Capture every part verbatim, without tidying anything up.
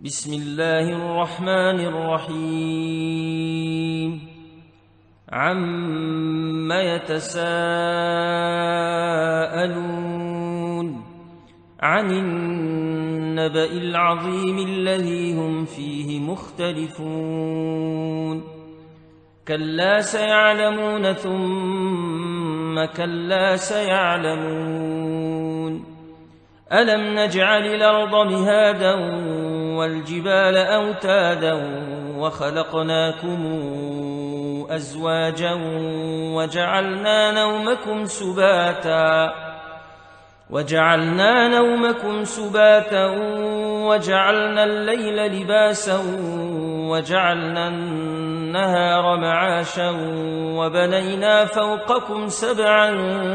بسم الله الرحمن الرحيم عم يتساءلون عن النبأ العظيم الذي هم فيه مختلفون كلا سيعلمون ثم كلا سيعلمون ألم نجعل الأرض مهادا والجبال أوتادا وخلقناكم أزواجا وجعلنا نومكم سباتا وجعلنا نومكم سباتا وجعلنا الليل لباسا وجعلنا النهار معاشا وبنينا فوقكم سبعا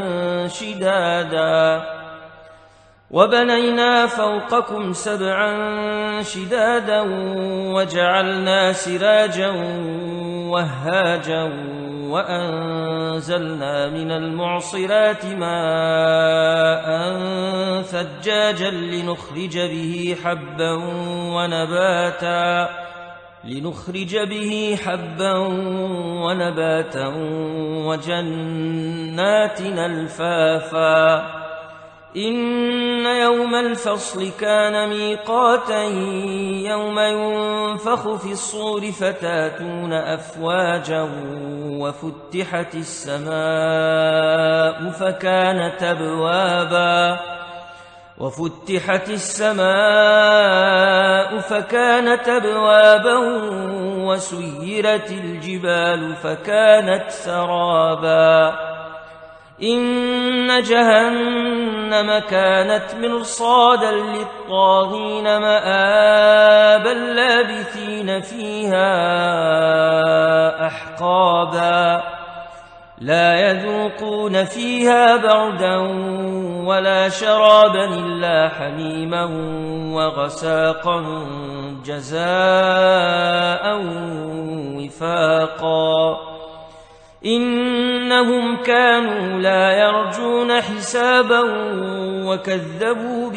شدادا وبنينا فوقكم سبعا شدادا وجعلنا سراجا وهاجا وأنزلنا من المعصرات ماء ثجاجا لنخرج به حبا ونباتا لنخرج به حبا ونباتا وجنات ألفافا إن يوم الفصل كان ميقاتا يوم ينفخ في الصور فتاتون أفواجا وفتحت السماء فكانت أبوابا وفتحت السماء فكانت أبوابا وسيرت الجبال فكانت سرابا إن جهنم كانت مرصادا للطاغين مآبا لابثين فيها أحقابا لا يذوقون فيها بردا ولا شرابا إلا حميما وغساقا جزاء وفاقا إنهم كانوا لا يرجون حسابا وكذبوا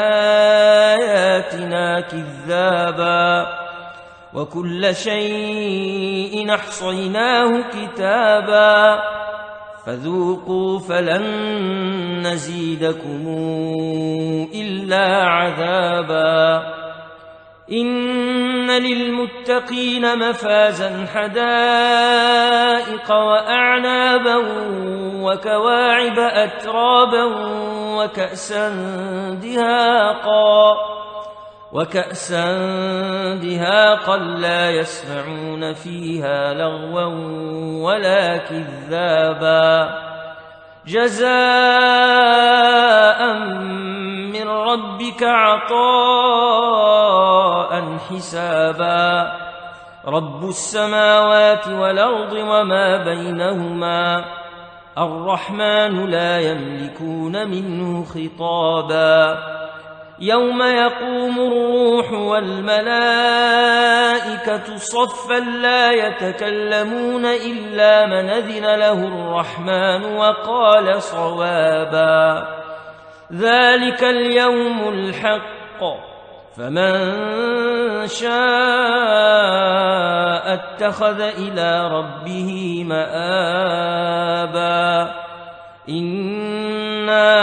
بآياتنا كذابا وكل شيء أحصيناه كتابا فذوقوا فلن نزيدكم إلا عذابا إن للمتقين مفازا حدائق وأعنابا وكواعب أترابا وكأسا دهاقا وكأسا دهاقا لا يسمعون فيها لغوا ولا كذابا جزاء من ربك عطاء حسابا رب السماوات والأرض وما بينهما الرحمن لا يملكون منه خطابا يوم يقوم الروح والملائكة صفا لا يتكلمون إلا من أذن له الرحمن وقال صوابا ذلك اليوم الحق فمن شاء اتخذ إلى ربه مآبا إنا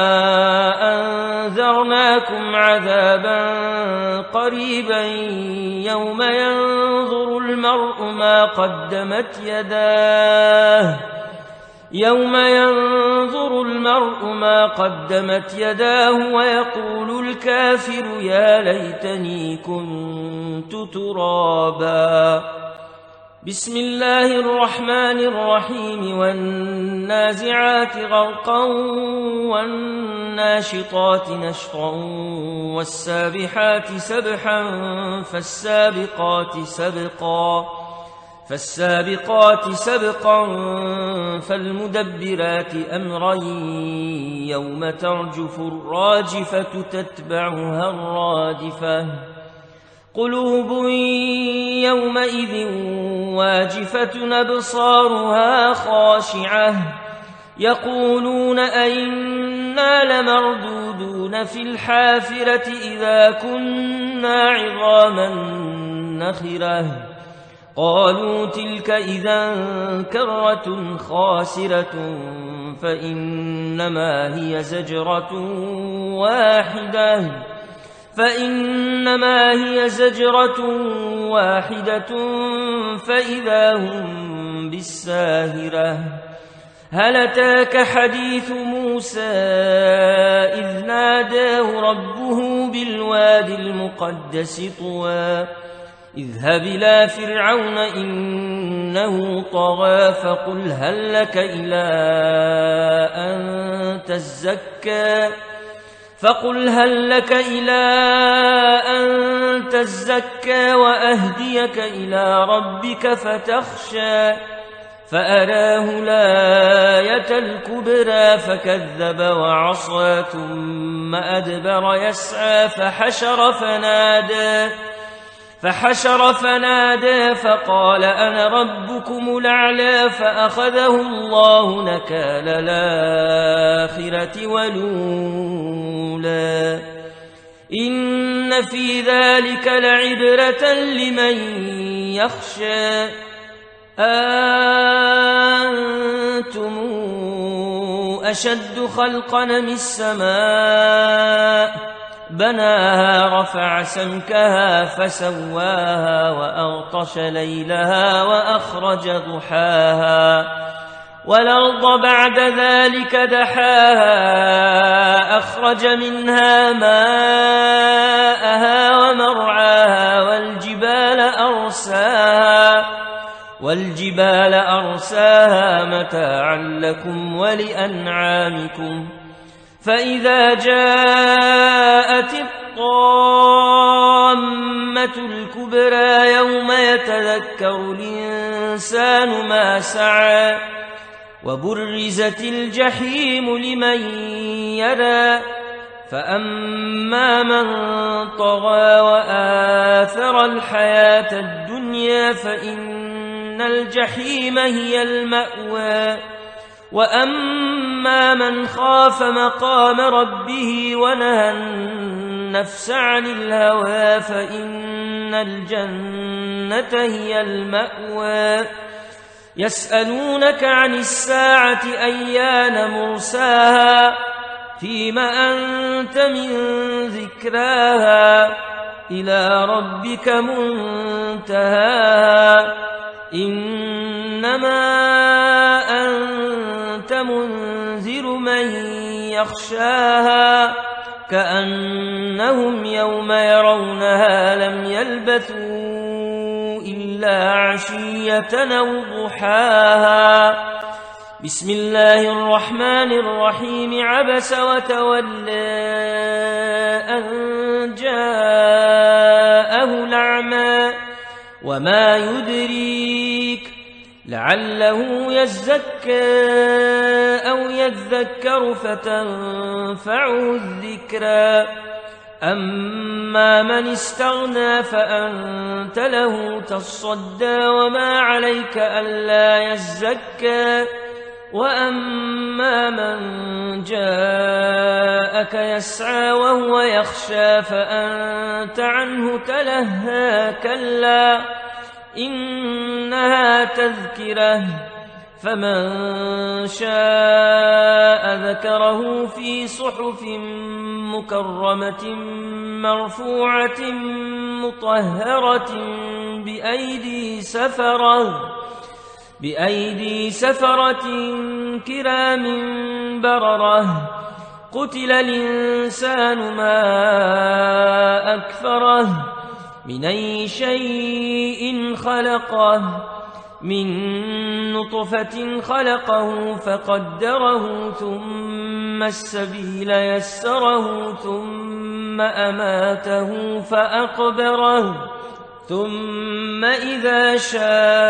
أنذرناكم عذابا قريبا يوم ينظر المرء ما قدمت يداه يوم ينظر المرء ما قدمت يداه ويقول الكافر يا ليتني كنت ترابا بسم الله الرحمن الرحيم والنازعات غرقا والناشطات نشطا والسابحات سبحا فالسابقات سبقا فالسابقات سبقا فالمدبرات أمرا يوم ترجف الراجفة تتبعها الرادفة قلوب يومئذ واجفة أبصارها خاشعة يقولون أئنا إنا لمردودون في الحافرة إذا كنا عظاما نخرة قالوا تلك إذا كرة خاسرة فإنما هي زجرة واحدة فإنما هي زجرة واحدة فإذا هم بالساهرة هل أتاك حديث موسى إذ ناداه ربه بالوادي المقدس طوى اذهب إلى فرعون إنه طغى فقل هل لك إلى أن تزكى فقل هل لك إلى أن تزكى وأهديك إلى ربك فتخشى فأراه الآية الكبرى فكذب وعصى ثم أدبر يسعى فحشر فنادى فحشر فنادى فقال أنا ربكم الأعلى فأخذه الله نكال الآخرة والأولى إن في ذلك لعبرة لمن يخشى أنتم أشد خلقا من السماء بناها رفع سمكها فسواها وأغطش ليلها وأخرج ضحاها والأرض بعد ذلك دحاها أخرج منها ماءها ومرعاها والجبال أرساها والجبال أرساها متاعا لكم ولأنعامكم فإذا جاءت الطامة الكبرى يوم يتذكر الإنسان ما سعى وبرزت الجحيم لمن يرى فأما من طغى وآثر الحياة الدنيا فإن الجحيم هي المأوى وأما من خاف مقام ربه ونهى النفس عن الهوى فإن الجنة هي المأوى يسألونك عن الساعة أيان مرساها فيم أنت من ذكراها إلى ربك منتهاها إنما أنت منذر من يخشاها كأنهم يوم يرونها لم يلبثوا إلا عشية أو ضحاها بسم الله الرحمن الرحيم عبس وتولى أن جاءه الأعمى وما يدريك لعله يزكى أو يذكر فتنفعه الذكرى أما من استغنى فأنت له تصدى وما عليك ألا يزكى وأما من جاءك يسعى وهو يخشى فأنت عنه تلهى كلا إنها تذكرة فمن شاء ذكره في صحف مكرمة مرفوعة مطهرة بأيدي سفرة بأيدي سفرة كرام بررة قتل الإنسان ما أكفره من أي شيء خلقه من نطفة خلقه فقدره ثم السبيل يسره ثم أماته فأقبره ثم إذا شاء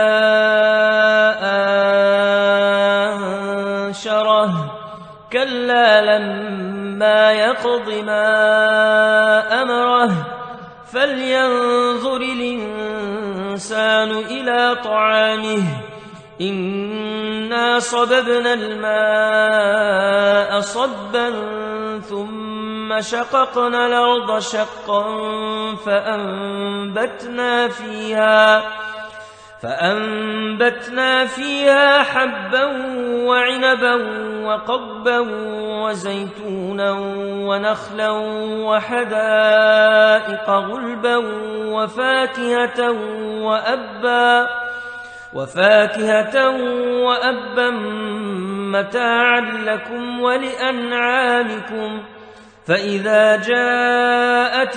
أنشره كلا لما يقض ما أمره فلينظر الإنسان إلى طعامه إنا صببنا الماء صبا ثم شققنا الأرض شقا فأنبتنا فيها فأنبتنا فيها حبا وعنبا وقضبا وزيتونا ونخلا وحدائق غلبا وفاكهة وأبا وفاكهة وأبا متاعا لكم ولأنعامكم فإذا جاءت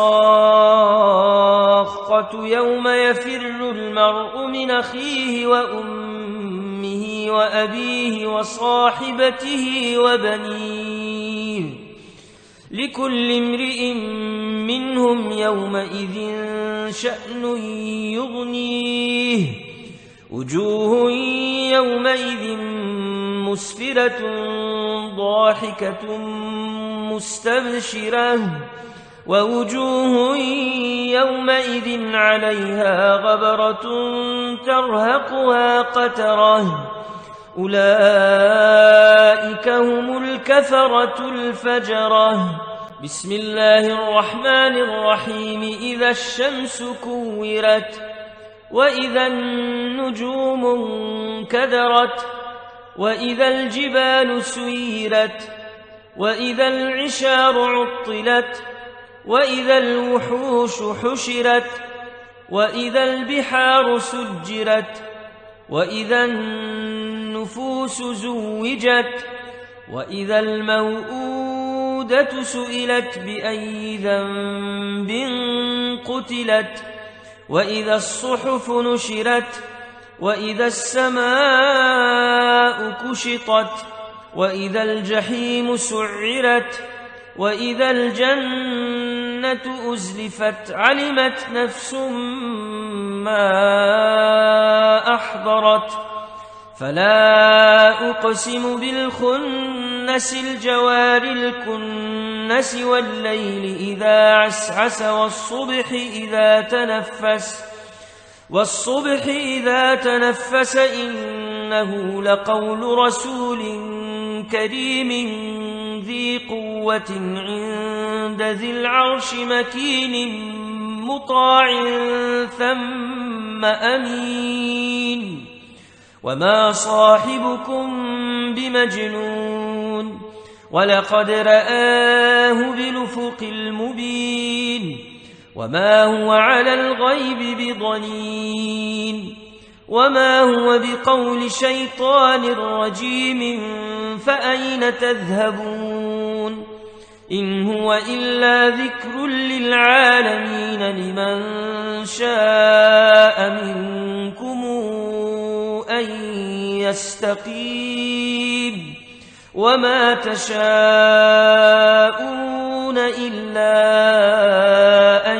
الصاخة يوم يفر المرء من أخيه وأمه وأبيه وصاحبته وبنيه لكل امرئ منهم يومئذ شأن يغنيه وجوه يومئذ مسفرة ضاحكة مستبشرة ووجوه يومئذ عليها غبرة ترهقها قترة أولئك هم الكفرة الفجرة بسم الله الرحمن الرحيم إذا الشمس كورت وإذا النجوم انكدرت وإذا الجبال سيرت وإذا العشار عطلت وإذا الوحوش حشرت وإذا البحار سجرت وإذا النفوس زوجت وإذا الموءودة سئلت بأي ذنب قتلت وإذا الصحف نشرت وإذا السماء كشطت وإذا الجحيم سعرت وإذا الجنة أزلفت علمت نفس ما أحضرت فلا أقسم بالخنس الجوار الكنس والليل إذا عسعس والصبح إذا تنفس والصبح إذا تنفس إنه لقول رسول كريم ذي قوة عند ذي العرش مكين مطاع ثم أمين وما صاحبكم بمجنون ولقد رآه بالأفق المبين وما هو على الغيب بضنين وما هو بقول شيطان رجيم فأين تذهبون إن هو إلا ذكر للعالمين لمن شاء منكم أن يستقيم وما تشاءون إلا أن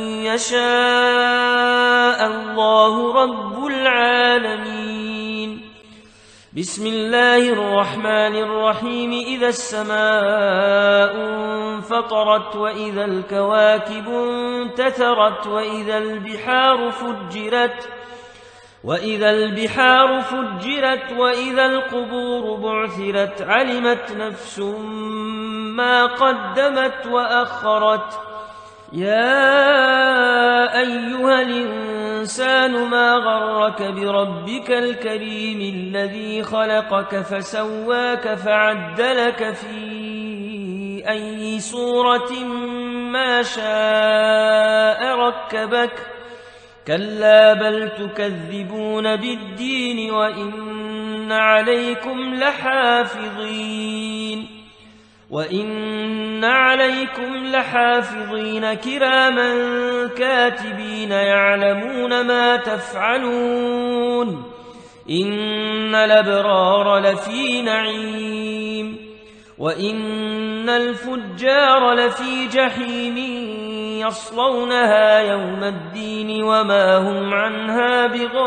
يشاء الله رب العالمين بسم الله الرحمن الرحيم إذا السماء انفطرت وإذا الكواكب انتثرت وإذا البحار فجرت وإذا البحار فجرت وإذا القبور بعثرت علمت نفس ما قدمت وأخرت يا أيها الإنسان ما غرك بربك الكريم الذي خلقك فسواك فعدلك في أي صورة ما شاء ركبك كلا بل تكذبون بالدين وإن عليكم لحافظين وإن عليكم لحافظين كراما كاتبين يعلمون ما تفعلون إن الأبرار لفي نعيم وإن الفجار لفي جحيم يصلونها يوم الدين وما هم عنها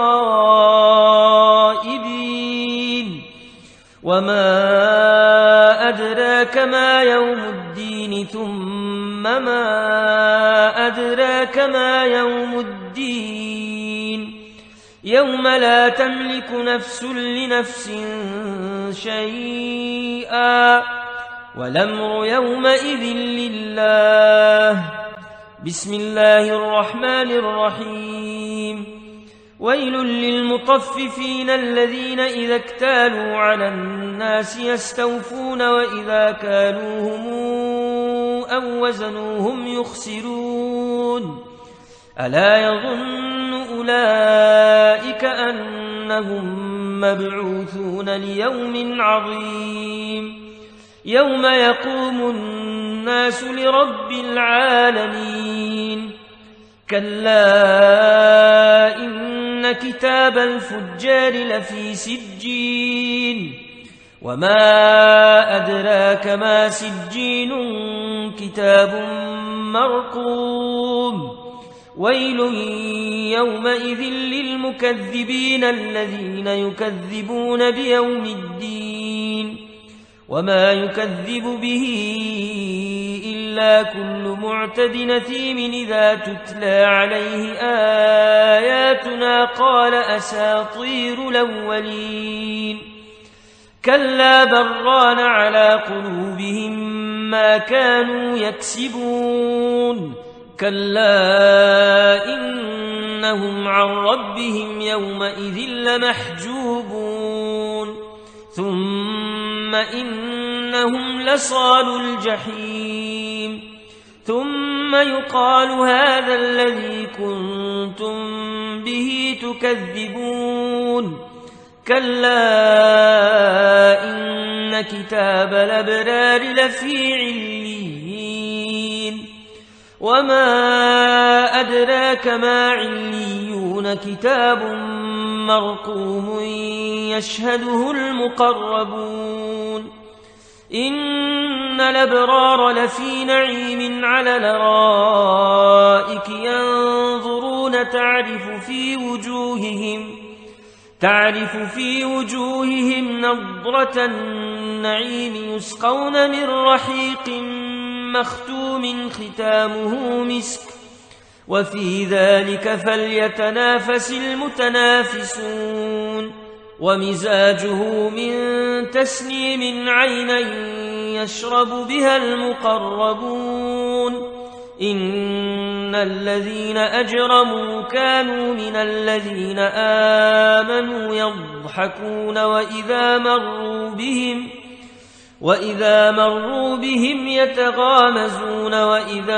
بغائبين وما أدراك ما يوم الدين ثم ما أدراك ما يوم الدين يوم لا تملك نفس لنفس شيئا والأمر يومئذ لله. بسم الله الرحمن الرحيم. ويل للمطففين الذين إذا اكتالوا على الناس يستوفون وإذا كالوهم أو وزنوهم يخسرون. ألا يظن أولئك أنهم مبعوثون ليوم عظيم يوم يقوم الناس لرب العالمين. كلا إن كتاب الفجار لفي سجين وما أدراك ما سجين كتاب مرقوم. ويل يومئذ للمكذبين الذين يكذبون بيوم الدين وما يكذب به إلا كل معتد نثيم إذا تتلى عليه آياتنا قال أساطير الأولين. كلا بران على قلوبهم ما كانوا يكسبون. كلا إنهم عن ربهم يومئذ لمحجوبون. ثم إنهم لصالوا الجحيم. ثم يقال هذا الذي كنتم به تكذبون. كلا إن كتاب الأبرار لفي عليين وما أدراك ما عليون كتاب مرقوم يشهده المقربون. إن الأبرار لفي نعيم على الأرائك ينظرون تعرف في وجوههم تعرف في وجوههم نضرة النعيم يسقون من رحيق مختوم ختامه مسك وفي ذلك فليتنافس المتنافسون. ومزاجه من تسنيم عينا يشرب بها المقربون. إن الذين أجرموا كانوا من الذين آمنوا يضحكون وإذا مروا بهم وإذا مروا بهم يتغامزون وإذا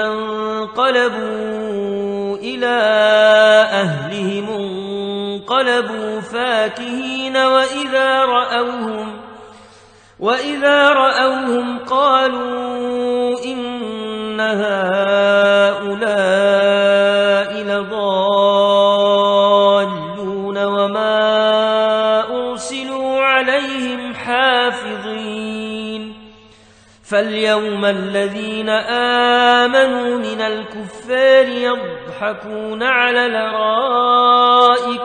انقلبوا إلى أهلهم انقلبوا فاكهين وإذا رأوهم وإذا رأوهم قالوا إن هؤلاء لضالون وما أرسلوا عليهم حافظين. فاليوم الذين آمنوا من الكفار يضحكون على الأرائك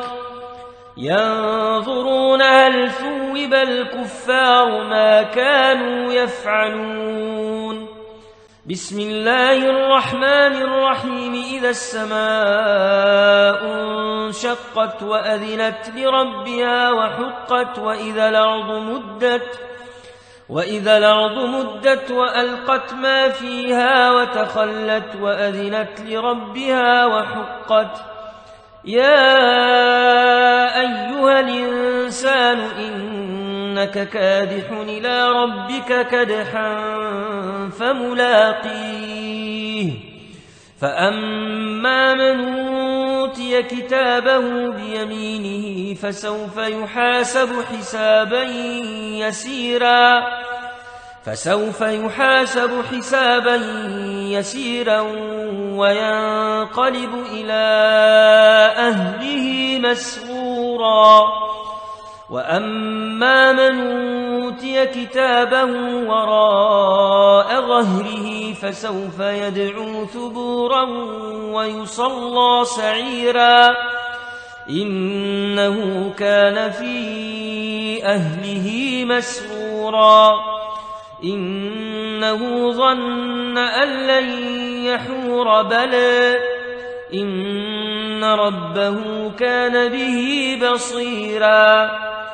ينظرون هل ثوب الكفار ما كانوا يفعلون. بسم الله الرحمن الرحيم. إذا السماء انشقت وأذنت لربها وحقت وإذا الأرض مدت وإذا الأرض مدت وألقت ما فيها وتخلت وأذنت لربها وحقت. يا أيها الإنسان إنك كادح إلى ربك كدحا فملاقيه. فأما من أوتي كتابه بيمينه فسوف يحاسب حسابا يسيرا فسوف يحاسب حسابا يسيرا وينقلب إلى أهله مسرورا. وأما من أوتي كتابه وراء ظهره فسوف يدعو ثبورا ويصلى سعيرا. إنه كان في أهله مسرورا. إنه ظن أن لن يحور بلى إن إن ربه كان به بصيرا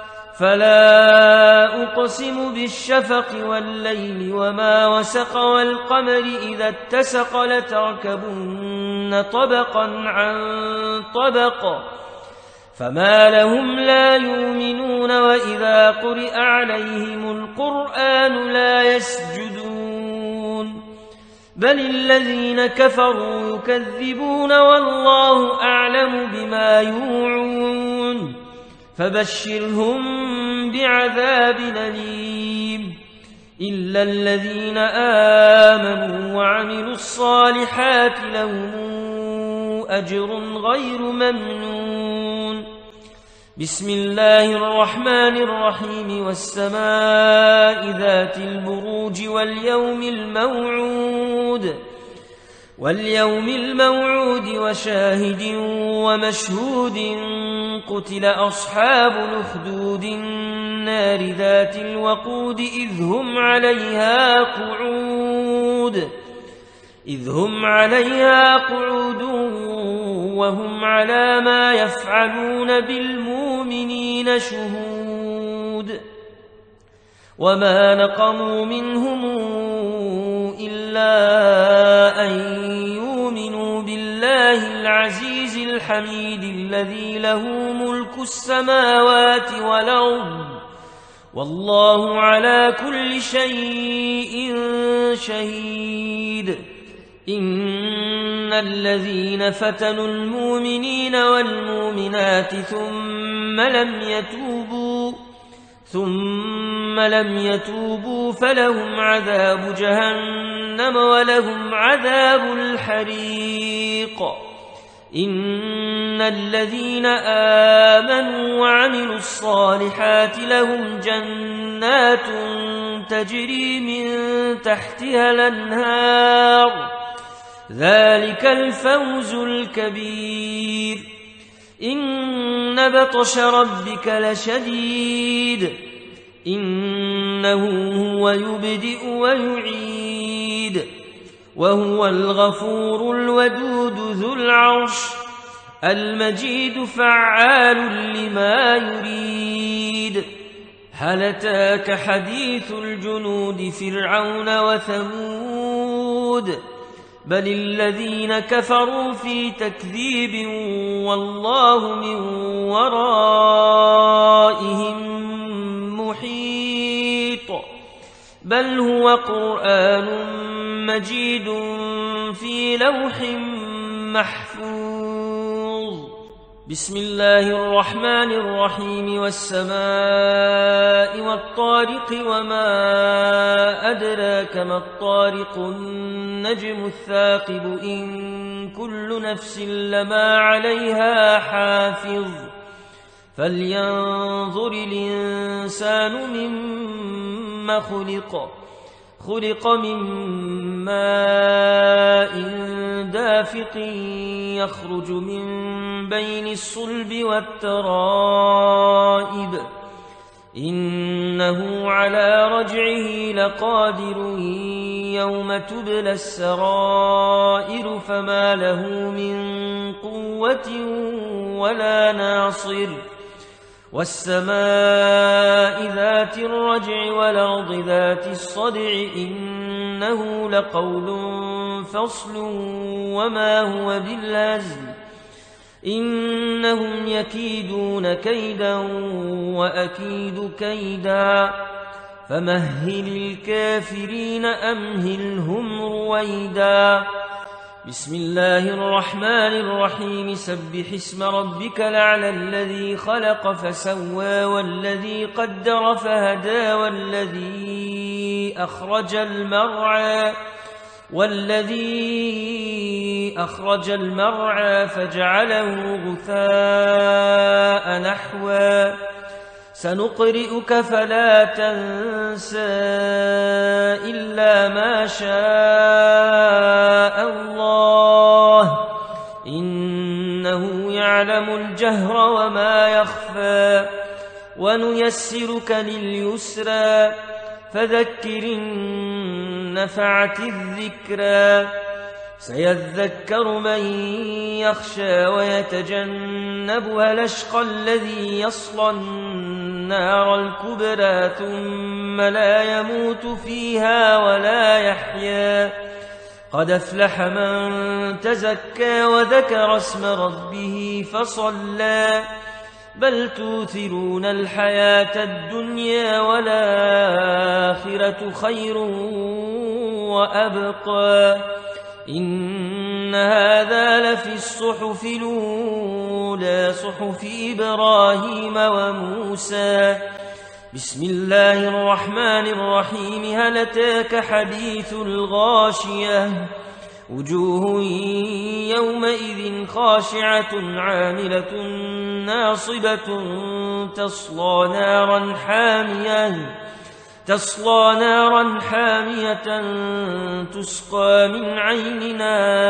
فلا أقسم بالشفق والليل وما وسق والقمر إذا اتسق لتركبن طبقا عن طبق فما لهم لا يؤمنون وإذا قرئ عليهم القرآن لا يسجدون بل الذين كفروا يكذبون والله أعلم بما يوعون فبشرهم بعذاب أليم إلا الذين آمنوا وعملوا الصالحات لهم أجر غير ممنون بسم الله الرحمن الرحيم والسماء ذات البروج واليوم الموعود واليوم الموعود وشاهد ومشهود قتل أصحاب الأخدود النار ذات الوقود إذ هم عليها قعود إذ هم عليها قعود وهم على ما يفعلون بالمؤمنين شهود وما نقموا منهم إلا أن يؤمنوا بالله العزيز الحميد الذي له ملك السماوات والأرض والله على كل شيء شهيد إن الذين فتنوا المؤمنين والمؤمنات ثم لم يتوبوا ثم لم يتوبوا فلهم عذاب جهنم ولهم عذاب الحريق إن الذين آمنوا وعملوا الصالحات لهم جنات تجري من تحتها الأنهار ذلك الفوز الكبير إن بطش ربك لشديد إنه هو يبدئ ويعيد وهو الغفور الودود ذو العرش المجيد فعال لما يريد هل أتاك حديث الجنود فرعون وثمود بل الذين كفروا في تكذيب والله من ورائهم محيط بل هو قرآن مجيد في لوح محفوظ بسم الله الرحمن الرحيم والسماء والطارق وما أدراك ما الطارق النجم الثاقب إن كل نفس لما عليها حافظ فلينظر الإنسان مما خلق خلق من ماء دافق يخرج من بين الصلب والترائب إنه على رجعه لقادر يوم تبلى السرائر فما له من قوة ولا ناصر والسماء ذات الرجع والأرض ذات الصدع إنه لقول فصل وما هو بالهزل إنهم يكيدون كيدا وأكيد كيدا فمهل الكافرين أمهلهم رويدا بسم الله الرحمن الرحيم سبح اسم ربك الأعلى الذي خلق فسوى والذي قدر فهدى والذي أخرج المرعى والذي أخرج المرعى فجعله غثاء نحوا سنقرئك فلا تنسى إلا ما شاء الله إنه يعلم الجهر وما يخفى ونيسرك لليسرى فذكر إن نفعت الذكرى سيذكر من يخشى ويتجنبها الأشقى الذي يصلى النار الكبرى ثم لا يموت فيها ولا يحيا قد أفلح من تزكى وذكر اسم ربه فصلى بل توثرون الحياة الدنيا والآخرة خير وأبقى إن هذا لفي الصحف الأولى صحف إبراهيم وموسى بسم الله الرحمن الرحيم هل أتاك حديث الغاشية وجوه يومئذ خاشعة عاملة ناصبة تصلى نارا حامية تصلى نارا حامية تسقى من عين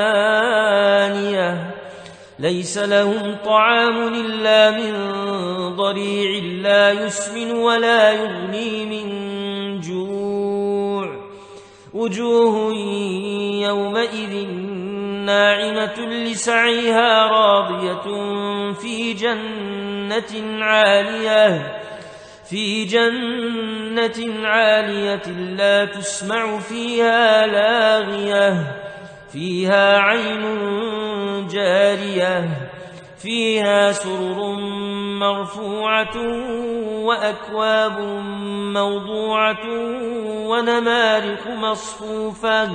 آنية ليس لهم طعام إلا من ضريع لا يسمن ولا يغني من جوع وجوه يومئذ ناعمة لسعيها راضية في جنة عالية في جنة عالية لا تسمع فيها لاغية فيها عين جارية فيها سرر مرفوعة وأكواب موضوعة ونمارق مصفوفة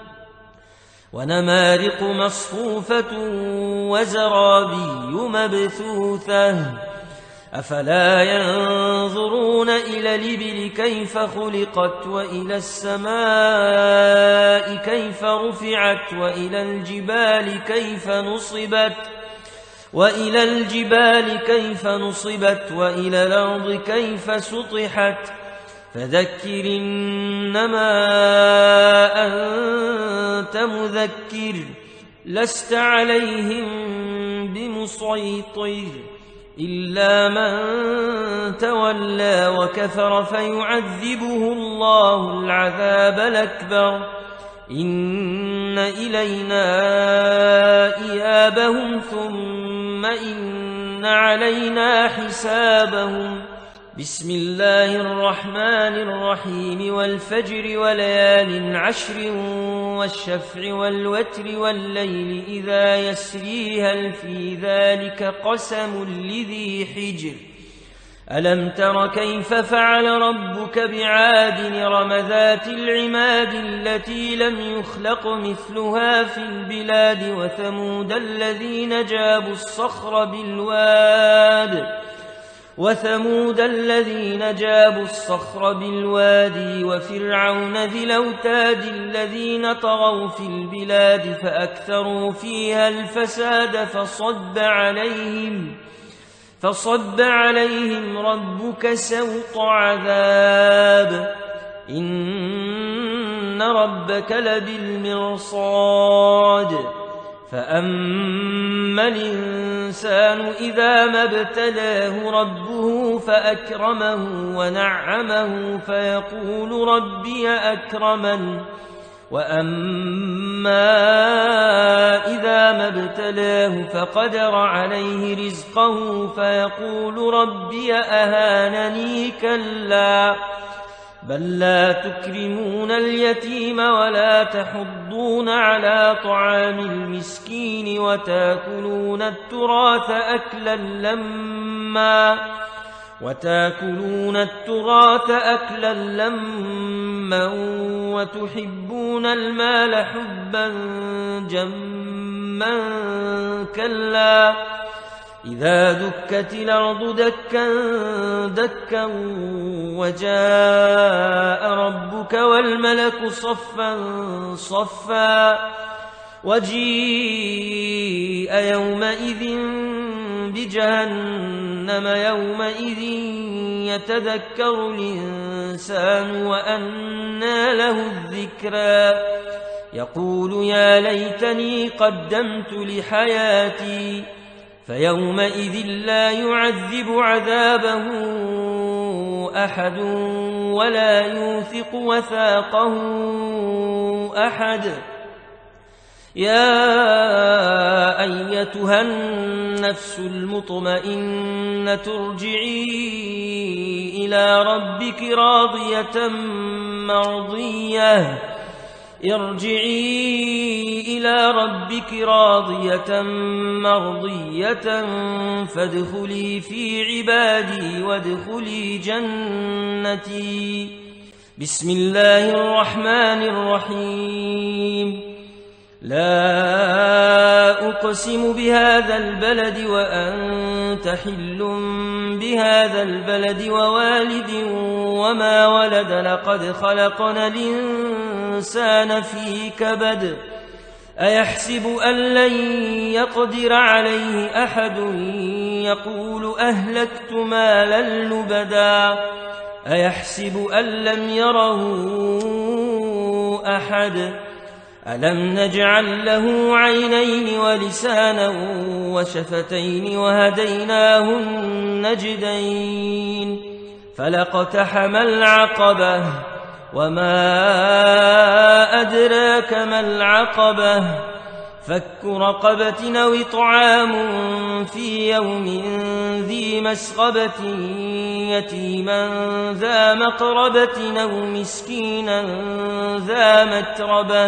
ونمارق مصفوفة وزرابي مبثوثة أفلا ينظرون إلى الإبل كيف خلقت وإلى السماء كيف رفعت وإلى الجبال كيف نصبت وإلى الجبال كيف نصبت وإلى الأرض كيف سطحت فذكر إنما أنت مذكر لست عليهم بمسيطر إلا من تولى وكفر فيعذبه الله العذاب الأكبر إن إلينا إيابهم ثم إن علينا حسابهم بسم الله الرحمن الرحيم والفجر وليال عشر والشفع والوتر والليل إذا يسري هل في ذلك قسم لذي حجر ألم تر كيف فعل ربك بعاد إرم ذات العماد التي لم يخلق مثلها في البلاد وثمود الذين جابوا الصخر بالواد وثمود الذين جابوا الصخر بالوادي وفرعون ذي الأوتاد الذين طغوا في البلاد فأكثروا فيها الفساد فصب عليهم فصب عليهم ربك سوط عذاب إن ربك لبالمرصاد فأما الإنسان إذا ما ابتلاه ربه فأكرمه ونعمه فيقول ربي أكرمن وأما إذا ما ابتلاه فقدر عليه رزقه فيقول ربي أهانني كلا بل لا تكرمون اليتيم ولا تحضون على طعام المسكين وتاكلون التراث أكلا لما وتاكلون التراث أكلا لما وتحبون المال حبا جما كلا إذا دكت الأرض دكا دكا وجاء ربك والملك صفا صفا وجيء يومئذ بجهنم يومئذ يتذكر الإنسان وأنى له الذكرى يقول يا ليتني قدمت لحياتي فيومئذ لا يعذب عذابه أحد ولا يوثق وثاقه أحد يا أيتها النفس المطمئنة ارجعي إلى ربك راضية مرضية ارجعي إلى ربك راضية مرضية فادخلي في عبادي وادخلي جنتي. بسم الله الرحمن الرحيم. لا أقسم بهذا البلد وأنت حل بهذا البلد ووالد وما ولد لقد خلقنا الإنسان في كبد أيحسب أن لن يقدر عليه أحد يقول أهلكت مالا لبدا أيحسب أن لم يره أحد ألم نجعل له عينين ولسانا وشفتين وهديناه النجدين فلاقتحم العقبة وما أدراك ما العقبة فك رقبة أو إطعام في يوم ذي مسغبة يتيما ذا مقربة أو مسكينا ذا متربة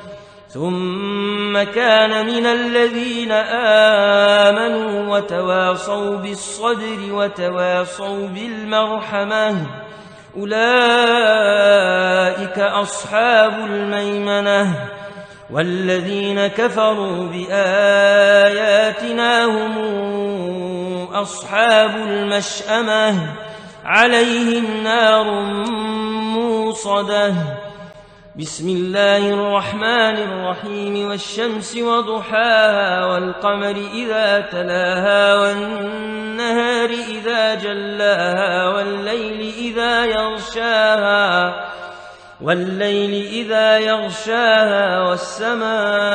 ثم كان من الذين آمنوا وتواصوا بالصبر وتواصوا بالمرحمة أولئك أصحاب الميمنة والذين كفروا بآياتنا هم أصحاب المشأمة عليهم نار موصدة. بسم الله الرحمن الرحيم. والشمس وضحاها والقمر إذا تلاها والنهار إذا جلاها والليل إذا يغشاها والليل إذا يغشاها والسماء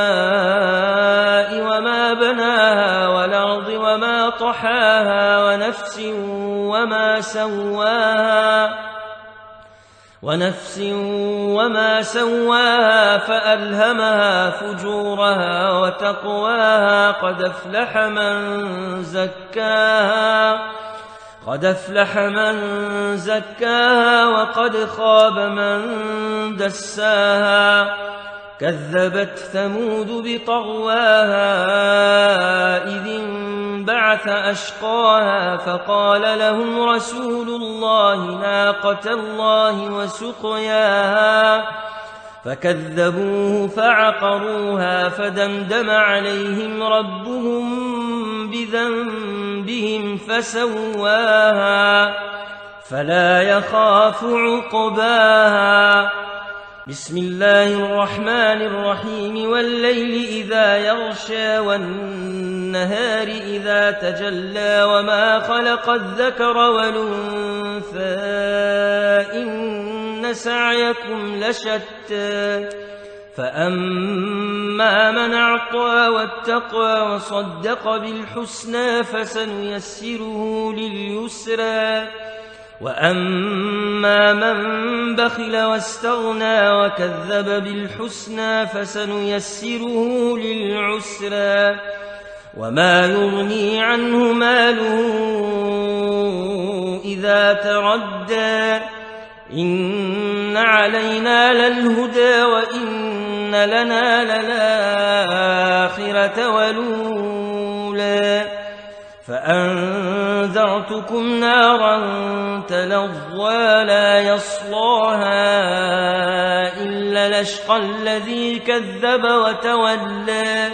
وما بناها والأرض وما طحاها ونفس وما سواها ونفس وما سواها فألهمها فجورها وتقواها قد أفلح من زكاها قد أفلح من زكاها وقد خاب من دساها كذبت ثمود بطغواها إذ انبعث أشقاها فقال لهم رسول الله ناقة الله وسقياها فكذبوه فعقروها فدمدم عليهم ربهم بذنبهم فسواها فلا يخاف عقباها. بسم الله الرحمن الرحيم. والليل إذا يغشى والنهار إذا تجلى وما خلق الذكر والأنثى إن سعيكم لشتى فأما من أعطى واتقى وصدق بالحسنى فسنيسره لليسرى وأما من بخل واستغنى وكذب بالحسنى فسنيسره للعسرى وما يغني عنه ماله إذا تردى إن علينا للهدى وإن لنا للآخرة والأولى فأنذرتكم نارا تلظى لا يصلاها إلا الأشقى الذي كذب وتولى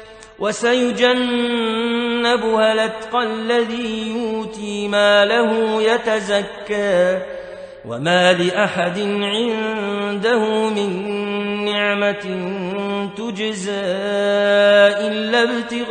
وسيجنبها الأتقى الذي يؤتي ماله يتزكى وما لأحد عنده من نعمة تجزى إلا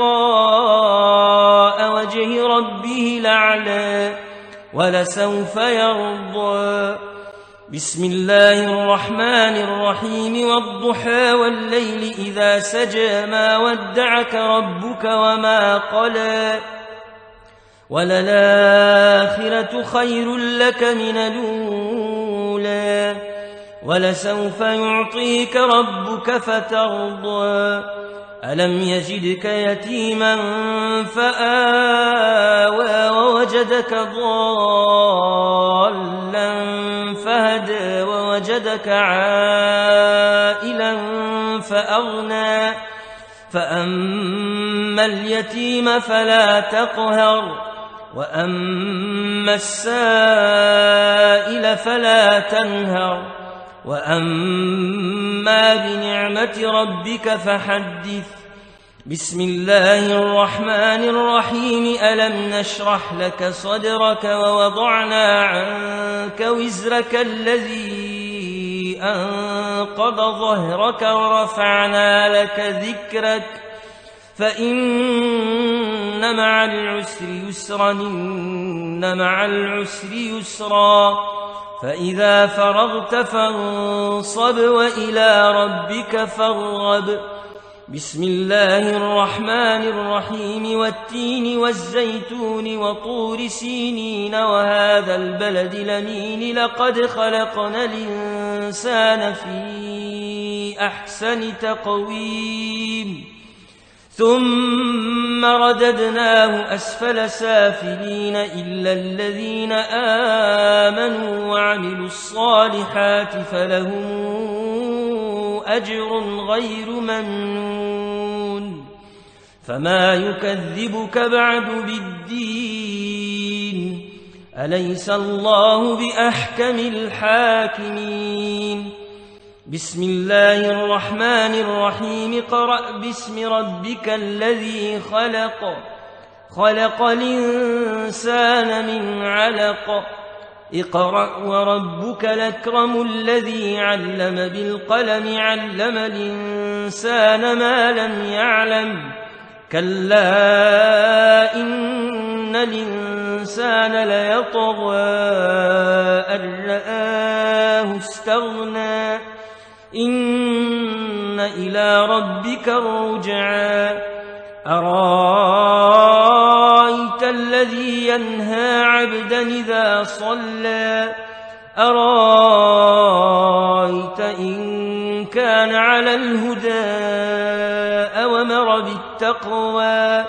ابتغاء وجه ربه الأعلى ولسوف يرضى. بسم الله الرحمن الرحيم. والضحى والليل إذا سجى ما ودعك ربك وما قلى وللآخرة خير لك من الأولى ولسوف يعطيك ربك فترضى. ألم يجدك يتيما فآوى ووجدك ضالا فهدى ووجدك عائلا فأغنى فأما اليتيم فلا تقهر وأما السائل فلا تنهر وأما بنعمة ربك فحدث. بسم الله الرحمن الرحيم. ألم نشرح لك صدرك ووضعنا عنك وزرك الذي أنقض ظهرك ورفعنا لك ذكرك فإن مع العسر يسرا إن مع العسر يسرا فإذا فرغت فانصب وإلى ربك فارغب. بسم الله الرحمن الرحيم. والتين والزيتون وطور سينين وهذا البلد الأمين لقد خلقنا الإنسان في أحسن تقويم ثم رددناه أسفل سافلين إلا الذين آمنوا وعملوا الصالحات فلهم أجر غير ممنون. فما يكذبك بعد بالدين أليس الله بأحكم الحاكمين. بسم الله الرحمن الرحيم. اقرأ باسم ربك الذي خلق خلق الإنسان من علق اقرأ وربك الأكرم الذي علم بالقلم علم الإنسان ما لم يعلم كلا إن الإنسان ليطغى أن رآه استغنى إن إلى ربك الرجعى. أرايت الذي ينهى عبدا إذا صلى أرايت إن كان على الهدى أومر بالتقوى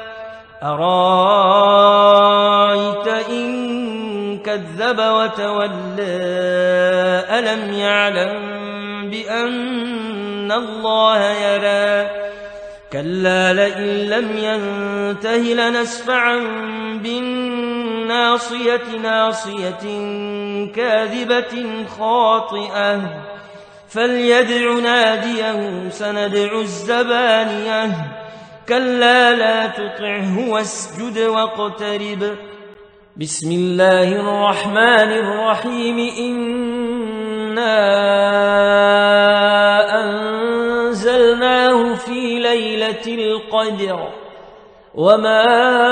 أرايت إن كذب وتولى ألم يعلم بأن الله يرى كلا لئن لم ينته لنسفعا بالناصية ناصية كاذبة خاطئة فليدع ناديه سندع الزبانية كلا لا تطعه واسجد واقترب. بسم الله الرحمن الرحيم. إنا أنزلناه في ليلة القدر وما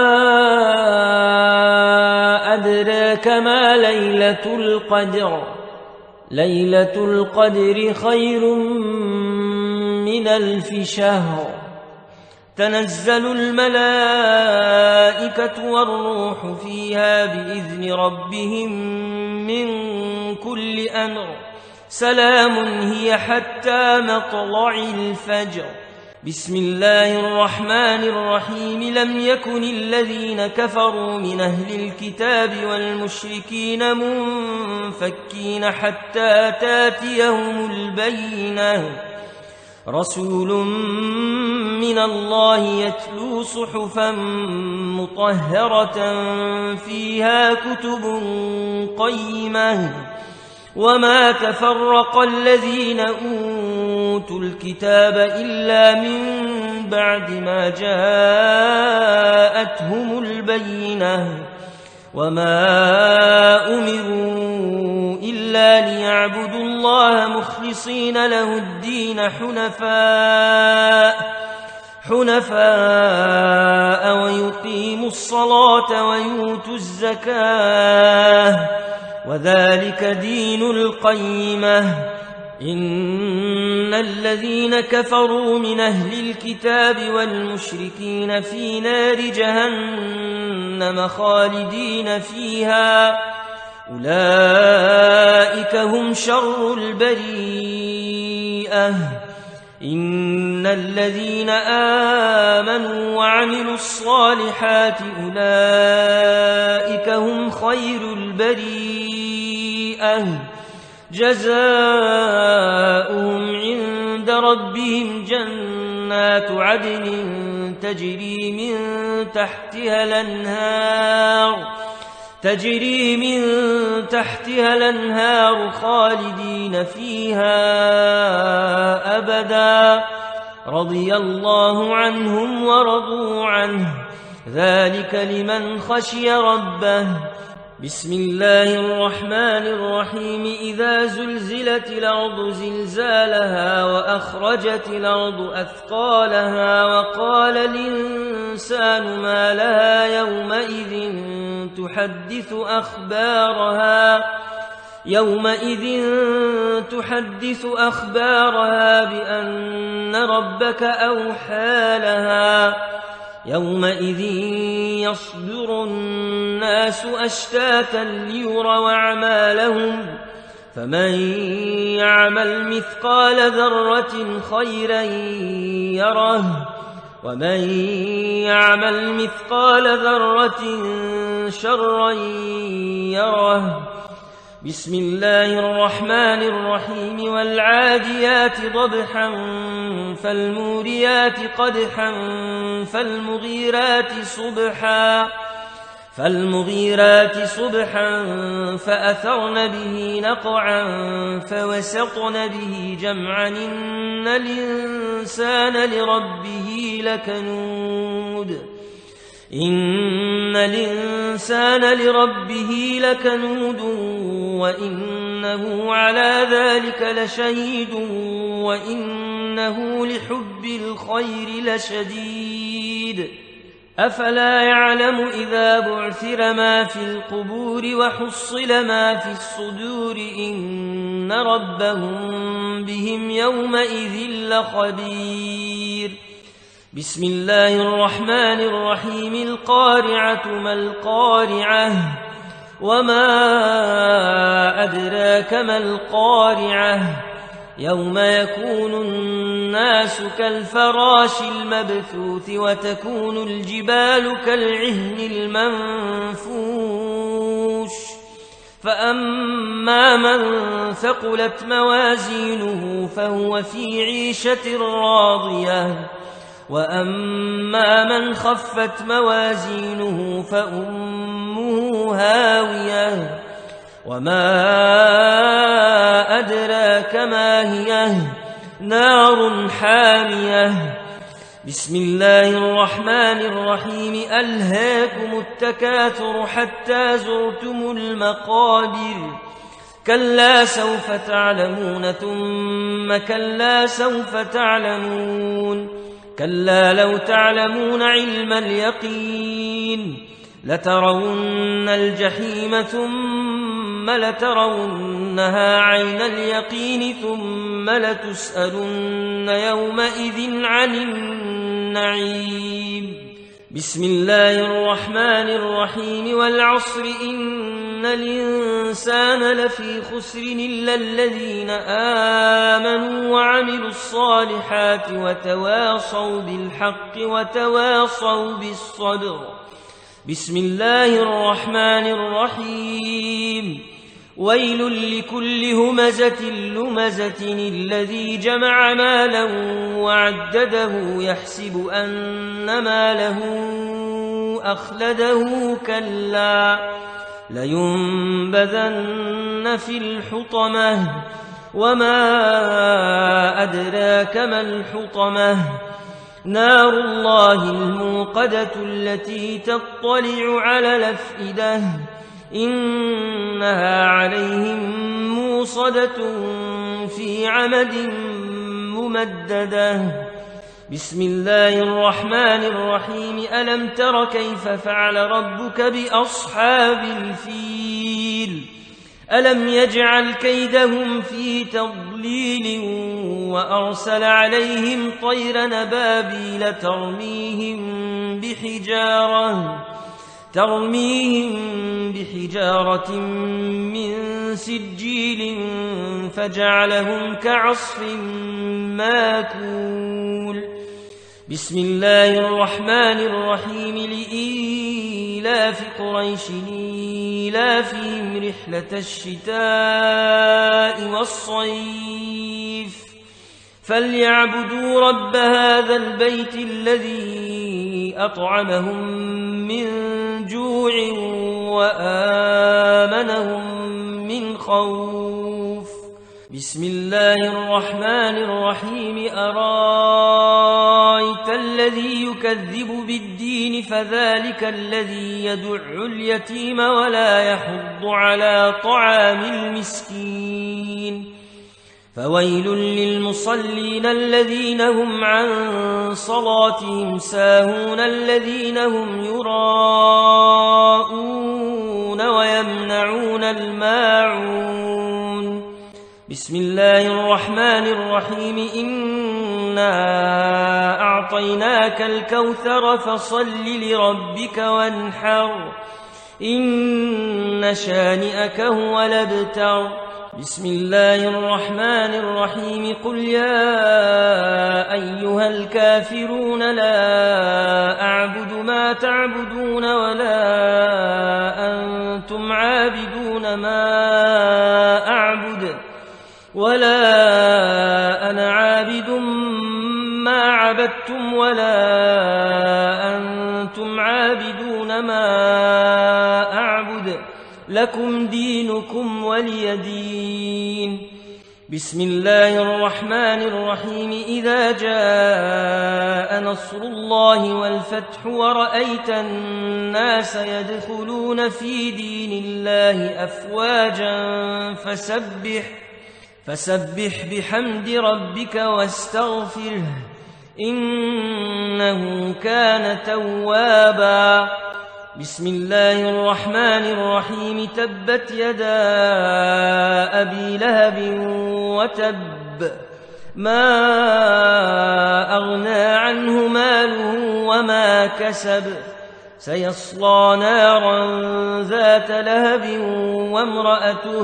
أدراك ما ليلة القدر ليلة القدر خير من ألف شهر تنزل الملائكة والروح فيها بإذن ربهم من كل أمر سلام هي حتى مطلع الفجر. بسم الله الرحمن الرحيم. لم يكن الذين كفروا من أهل الكتاب والمشركين منفكين حتى تاتيهم البينة رسول من الله يتلو صحفا مطهرة فيها كتب قيمة وما تفرق الذين أوتوا الكتاب إلا من بعد ما جاءتهم البينة وما أمروا إلا ليعبدوا الله مخلصين له الدين حنفاء حنفاء ويقيموا الصلاة ويؤتوا الزكاة وذلك دين القيمة. إن الذين كفروا من أهل الكتاب والمشركين في نار جهنم خالدين فيها أولئك هم شر البريئة. إن الذين آمنوا وعملوا الصالحات أولئك هم خير البريئة جزاؤهم عند ربهم جنات عدن تجري من تحتها الأنهار تجري من تحتها الأنهار خالدين فيها أبدا رضي الله عنهم ورضوا عنه ذلك لمن خشي ربه. بسم الله الرحمن الرحيم إذا زلزلت الأرض زلزالها وأخرجت الأرض أثقالها وقال الإنسان ما لها يومئذ تحدث أخبارها يومئذ تحدث أخبارها بأن ربك أوحى لها يومئذ يصدر الناس أشتاتا ليروا أعمالهم فمن يعمل مثقال ذرة خيرا يره ومن يعمل مثقال ذرة شرا يره. بسم الله الرحمن الرحيم والعاديات ضبحا فالموريات قدحا فالمغيرات صبحا فالمغيرات صبحا فأثرن به نقعا فوسطن به جمعا إن الإنسان لربه لكنود إن الإنسان لربه لكنود وإنه على ذلك لشهيد وإنه لحب الخير لشديد. أفلا يعلم إذا بعثر ما في القبور وحصل ما في الصدور إن ربهم بهم يومئذ لخبير. بسم الله الرحمن الرحيم القارعة ما القارعة وما أدراك ما القارعة يوم يكون الناس كالفراش المبثوث وتكون الجبال كالعهن المنفوش فأما من ثقلت موازينه فهو في عيشة راضية وأما من خفت موازينه فأمه هاوية وما أدراك ما هي نار حامية. بسم الله الرحمن الرحيم ألهاكم التكاثر حتى زرتم المقابر كلا سوف تعلمون ثم كلا سوف تعلمون كلا لو تعلمون علم اليقين لترون الجحيم ثم لترونها عين اليقين ثم لتسألن يومئذ عن النعيم. بسم الله الرحمن الرحيم والعصر إن الإنسان لفي خسر إلا الذين آمنوا وعملوا الصالحات وتواصوا بالحق وتواصوا بالصبر. بسم الله الرحمن الرحيم ويل لكل همزة لمزة الذي جمع مالا وعدده يحسب أن ماله أخلده كلا لينبذن في الحطمة وما أدراك ما الحطمة نار الله الموقدة التي تطلع على الأفئدة إنها عليهم موصدة في عمد ممددة. بسم الله الرحمن الرحيم ألم تر كيف فعل ربك بأصحاب الفيل ألم يجعل كيدهم في تضليل وأرسل عليهم طير نبابيل ترميهم بحجارة ترميهم بحجارة من سجيل فجعلهم كعصف ماكول. بسم الله الرحمن الرحيم. لإيلاف قريش إيلافهم رحلة الشتاء والصيف فليعبدوا رب هذا البيت الذي أطعمهم من جوع وآمنهم من خوف. بسم الله الرحمن الرحيم. أرايت الذي يكذب بالدين فذلك الذي يدع اليتيم ولا يحض على طعام المسكين. فويل للمصلين الذين هم عن صلاتهم ساهون الذين هم يراءون ويمنعون الماعون. بسم الله الرحمن الرحيم. إنا أعطيناك الكوثر فصل لربك وانحر إن شانئك هو الأبتر. بسم الله الرحمن الرحيم. قل يا أيها الكافرون لا أعبد ما تعبدون ولا أنتم عابدون ما أعبد ولا أنا عابد ما عبدتم ولا أنتم عابدون ما أعبد لكم دينكم ولي دين. بسم الله الرحمن الرحيم. إذا جاء نصر الله والفتح ورأيت الناس يدخلون في دين الله أفواجا فسبح فسبح بحمد ربك واستغفره إنه كان توابا. بسم الله الرحمن الرحيم. تبت يدا أبي لهب وتب ما أغنى عنه ماله وما كسب سيصلى نارا ذات لهب وامرأته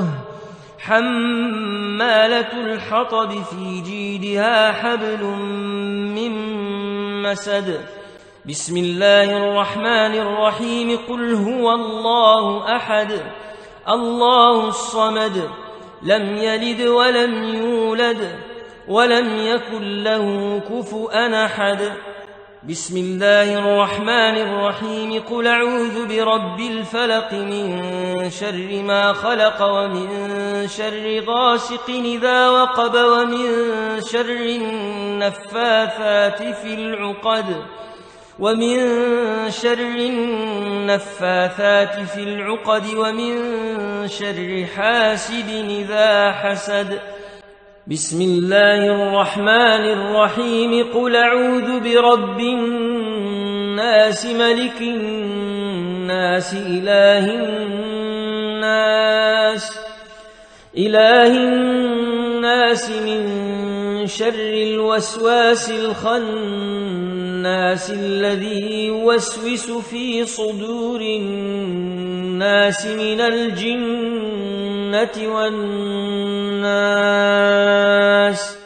حمالة الحطب في جيدها حبل من مسد. بسم الله الرحمن الرحيم. قل هو الله أحد الله الصمد لم يلد ولم يولد ولم يكن له كفؤا أحد. بسم الله الرحمن الرحيم. قل أعوذ برب الفلق من شر ما خلق ومن شر غاسق إذا وقب ومن شر النفاثات في العقد ومن شر النفاثات في العقد ومن شر حاسد إذا حسد. بسم الله الرحمن الرحيم. قل أعوذ برب الناس ملك الناس إله الناس إله الناس من شر الوسواس الخناس الذي يوسوس في صدور الناس من الجنة والناس.